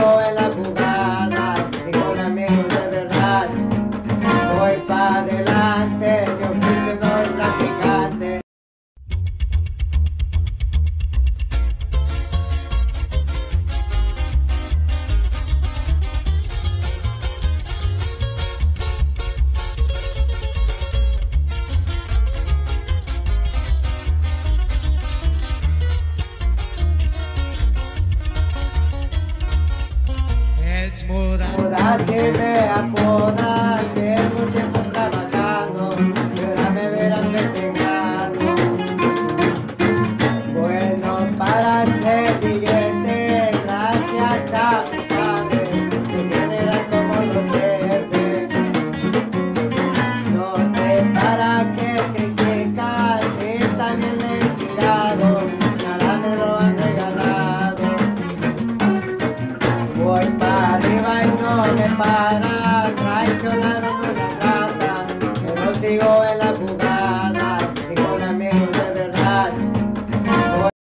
sigo en la jugada y con amigos de verdad. Voy para adelante, mi oficio no es practicante. Así me apodan, tengo tiempo trabajando y ahora me verán desengano. Bueno, para ser siguiente, gracias a mi padre, que genera como los jefes. No sé para qué critican, si también me he chingado, nada me lo han regalado. Voy para arriba y no me para, traicionaron una rata, pero sigo en la